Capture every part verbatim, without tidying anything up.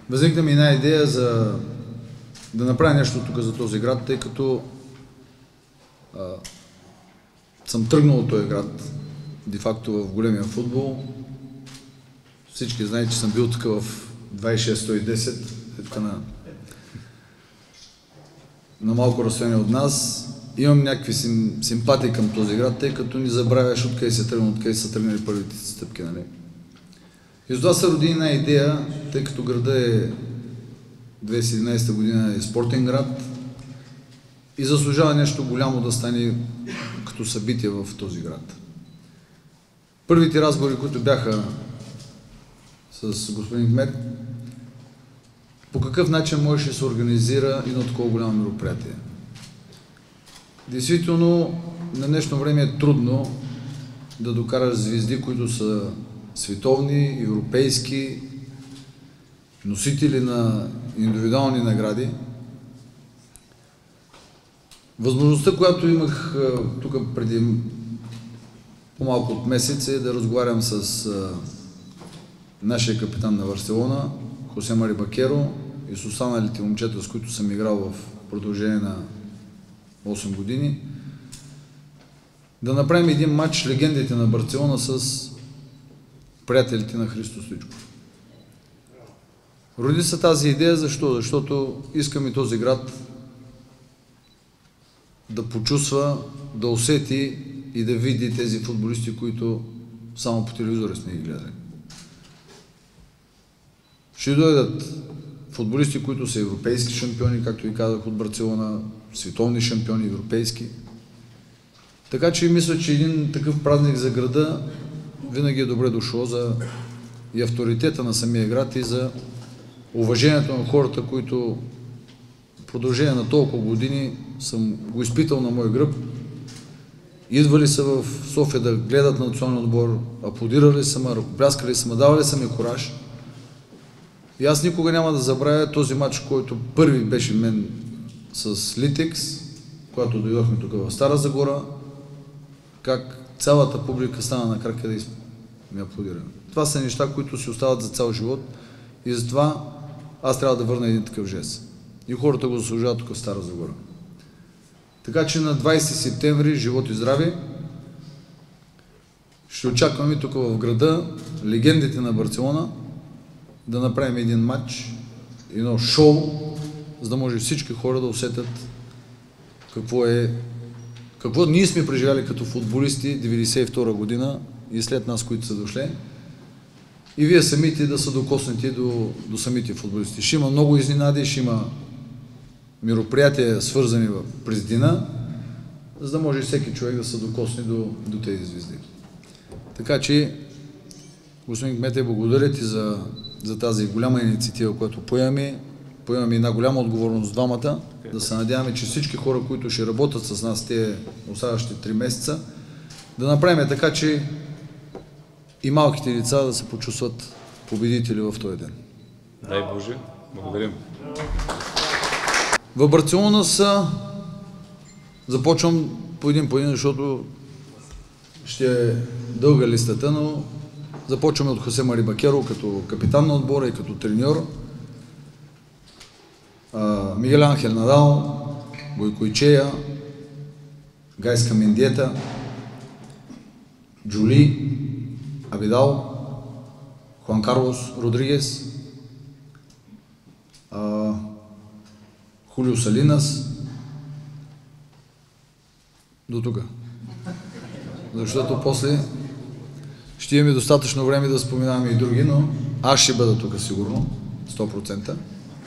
възникна ми една идея за да направя нещо тук за този град, тъй като а, съм тръгнал от този град, де-факто в големия футбол. Всички знаят, че съм бил тук в двайсет и шест сто и десет, тук на, на малко разстояние от нас. Имам някакви сим, симпатии към този град, тъй като ни забравяш откъде се тръгнал, откъде са тръгнали първите стъпки, нали? И за това се роди една идея, тъй като града е две хиляди и седемнадесета година е спортен град и заслужава нещо голямо да стане като събитие в този град. Първите разговори, които бяха с господин кмет, по какъв начин може да се организира едно такова голямо мероприятие. Действително, на днешно време е трудно да докараш звезди, които са световни, европейски, носители на индивидуални награди. Възможността, която имах тук преди по-малко от месец, е да разговарям с нашия капитан на Барселона, Хосе Мари Бакеро, и с останалите момчета, с които съм играл в продължение на осем години, да направим един матч легендите на Барселона с приятелите на Христо Стоичков. Роди се тази идея, защо? Защото искаме този град да почувства, да усети и да види тези футболисти, които само по телевизора сме ги гледали. Ще дойдат футболисти, които са европейски шампиони, както и казах, от Барселона, световни шампиони, европейски. Така че мисля, че един такъв празник за града винаги е добре дошло за и авторитета на самия град и за уважението на хората, които в продължение на толкова години съм го изпитал на мой гръб. Идвали са в София да гледат на националния отбор, аплодирали са ме, ръкопляскали са ме, давали са ми кураж. И аз никога няма да забравя този матч, който първи беше мен с Литекс, когато дойдохме тук в Стара Загора, как цялата публика стана на крака да ми аплодира. Това са неща, които си остават за цял живот и затова аз трябва да върна един такъв жест. И хората го заслужават тук в Стара Загора. Така че на двайсети септември, живот и здраве, ще очакваме тук в града легендите на Барселона да направим един матч, едно шоу, за да може всички хора да усетят какво е, какво ние сме преживяли като футболисти деветдесет и втора година и след нас, които са дошли. И вие самите да са докоснати до, до самите футболисти. Ще има много изненади, ще има мероприятия, свързани в през деня, за да може всеки човек да се докосне до, до тези звезди. Така че, господин кмете, благодаря ти за, за тази голяма инициатива, която поемаме. Поемаме една голяма отговорност двамата, да се надяваме, че всички хора, които ще работят с нас тези оставащите три месеца, да направим така, че и малките деца да се почувстват победители в този ден. Дай Боже, благодарим. В Барселона са... Започвам по един по един, защото ще е дълга листата, но започваме от Хосе Мари Бакеро като капитан на отбора и като треньор. Мигел Анхел Надал, Бойко Гайска Мендиета, Джули, Абидал, Хуан Карлос Родригес, а, Хулио Салинас, до тук. Защото после ще имаме достатъчно време да споменаваме и други, но аз ще бъда тук сигурно, сто процента.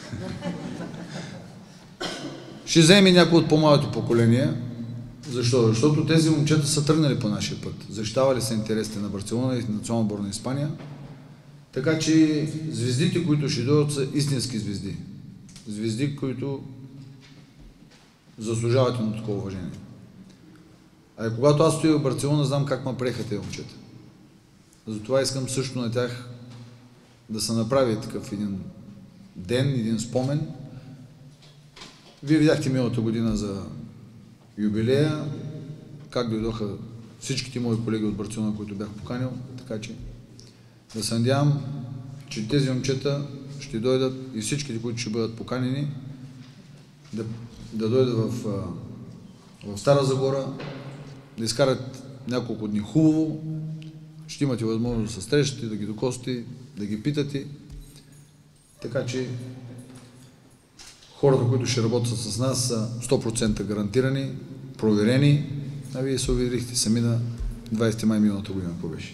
Ще вземе някой от по-малото поколение. Защо? Защото тези момчета са тръгнали по нашия път. Защитавали са интересите на Барселона и национална отбор на Испания. Така че звездите, които ще дойдат, са истински звезди. Звезди, които заслужават на такова уважение. А и когато аз стоя в Барселона, знам как ме приеха тези момчета. Затова искам също на тях да се направи такъв един ден, един спомен. Вие видяхте миналата година за юбилея, как дойдоха всичките мои колеги от Барселона, които бях поканил, така че да се надявам, че тези момчета ще дойдат и всичките, които ще бъдат поканени, да, да дойдат в, в Стара Загора, да изкарат няколко дни хубаво. Ще имате възможност да се срещате, да ги докосите, да ги питате. Така че хората, които ще работят с нас, са сто процента гарантирани, проверени. А вие се уверихте сами на двайсети май миналата година, какво беше.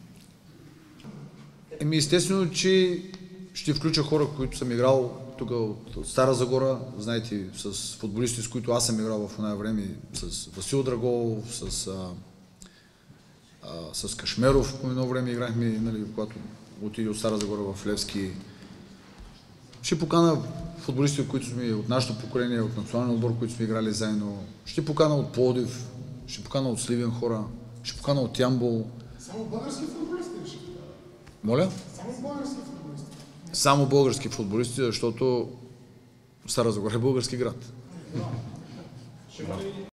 Еми, естествено, че ще включа хора, които съм играл тук от Стара Загора. Знаете, с футболисти, с които аз съм играл в това време, с Васил Драгов, с, а, а, с Кашмеров, по едно време играхме, нали, когато отиде от Стара Загора в Левски. Ще покана футболисти, които сме от нашето поколение, от националния отбор, които сме играли заедно. Ще покана от Пловдив, ще покана от Сливен хора, ще покана от Ямбол. Само български футболисти ли ще покана? Моля? Само български футболисти? Само български футболисти, защото Стара Загора е български град.